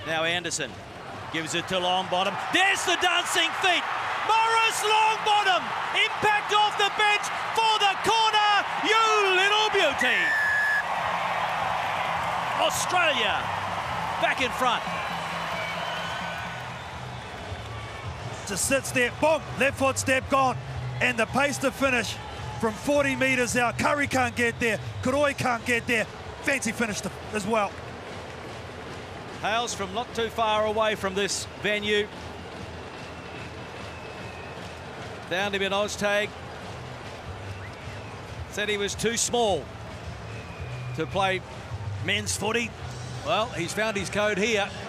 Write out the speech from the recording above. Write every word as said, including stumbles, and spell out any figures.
Now Anderson gives it to Longbottom. There's the dancing feet. Maurice Longbottom, impact off the bench for the corner. You little beauty. Australia back in front. Just sits there, boom, left foot step gone. And the pace to finish from forty metres out. Curry can't get there, Kuroi can't get there. Fancy finished as well. Hails from not too far away from this venue. Found him in Oztag. Said he was too small to play men's footy. Well, he's found his code here.